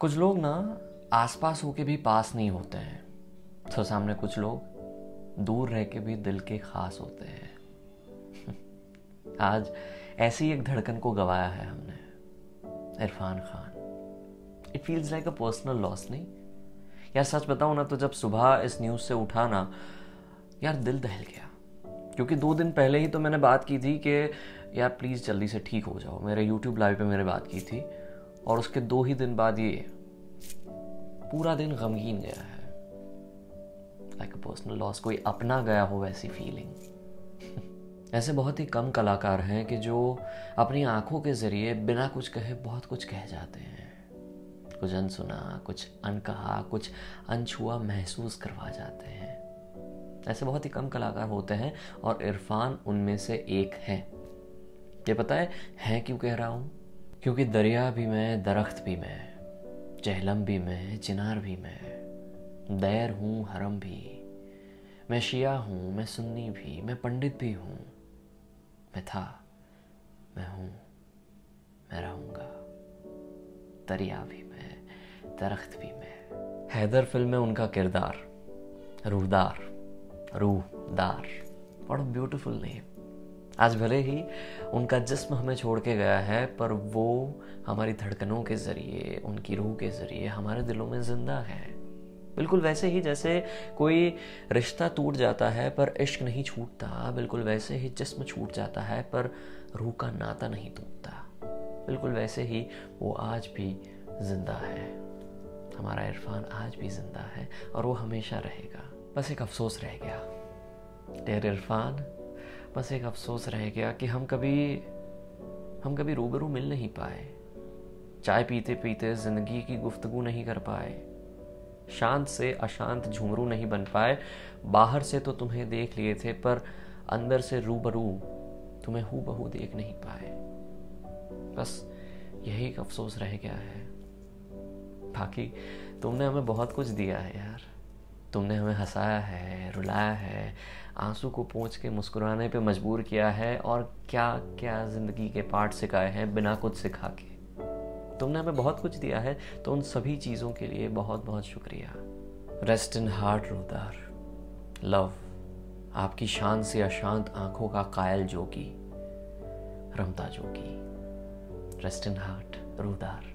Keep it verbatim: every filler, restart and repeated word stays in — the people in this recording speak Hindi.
कुछ लोग ना आसपास होके भी पास नहीं होते हैं, तो सामने कुछ लोग दूर रह के भी दिल के खास होते हैं। आज ऐसी एक धड़कन को गवाया है हमने, Irrfan Khan. It feels like a personal loss, नहीं यार? सच बताऊं ना तो जब सुबह इस न्यूज़ से उठा ना यार, दिल दहल गया। क्योंकि दो दिन पहले ही तो मैंने बात की थी कि यार प्लीज़ जल्दी से ठीक हो जाओ। मेरे यूट्यूब लाइव पे मैंने बात की थी और उसके दो ही दिन बाद ये पूरा दिन गमगीन गया है। लाइक अ पर्सनल लॉस, कोई अपना गया हो वैसी फीलिंग। ऐसे बहुत ही कम कलाकार हैं कि जो अपनी आंखों के जरिए बिना कुछ कहे बहुत कुछ कह जाते हैं। कुछ अनसुना, कुछ अनकहा, कुछ अनछुआ महसूस करवा जाते हैं। ऐसे बहुत ही कम कलाकार होते हैं और इरफान उनमें से एक है। ये पता है है क्यों कह रहा हूँ? क्योंकि दरिया भी मैं, दरख्त भी मैं, चहलम भी मैं, चिनार भी मैं, दैर हूँ हरम भी, मैं शिया हूँ, मैं सुन्नी भी, मैं पंडित भी हूँ, मैं था, मैं हूँ, मैं रहूँगा। दरिया भी मैं, दरख्त भी मैं। हैदर फिल्म में उनका किरदार Roohdaar, Roohdaar, what a beautiful name. आज भले ही उनका जिस्म हमें छोड़ के गया है, पर वो हमारी धड़कनों के जरिए, उनकी रूह के जरिए हमारे दिलों में जिंदा है। बिल्कुल वैसे ही जैसे कोई रिश्ता टूट जाता है पर इश्क नहीं छूटता, बिल्कुल वैसे ही जिस्म छूट जाता है पर रूह का नाता नहीं टूटता। बिल्कुल वैसे ही वो आज भी जिंदा है। हमारा इरफान आज भी जिंदा है और वो हमेशा रहेगा। बस एक अफसोस रह गया, डेयर इरफान, बस एक अफसोस रह गया कि हम कभी हम कभी रूबरू मिल नहीं पाए। चाय पीते पीते जिंदगी की गुफ्तगू नहीं कर पाए। शांत से अशांत झुमरू नहीं बन पाए। बाहर से तो तुम्हें देख लिए थे पर अंदर से रूबरू तुम्हें हूबहू देख नहीं पाए। बस यही एक अफसोस रह गया है। बाकी तुमने हमें बहुत कुछ दिया है यार। तुमने हमें हंसाया है, रुलाया है, आंसू को पोंछ के मुस्कुराने पे मजबूर किया है और क्या क्या जिंदगी के पार्ट सिखाए हैं बिना कुछ सिखा के। तुमने हमें बहुत कुछ दिया है, तो उन सभी चीज़ों के लिए बहुत बहुत शुक्रिया। Rest in heart Roohdaar, love आपकी शान से अशांत आंखों का कायल जोगी, रमता जोगी। Rest in heart Roohdaar.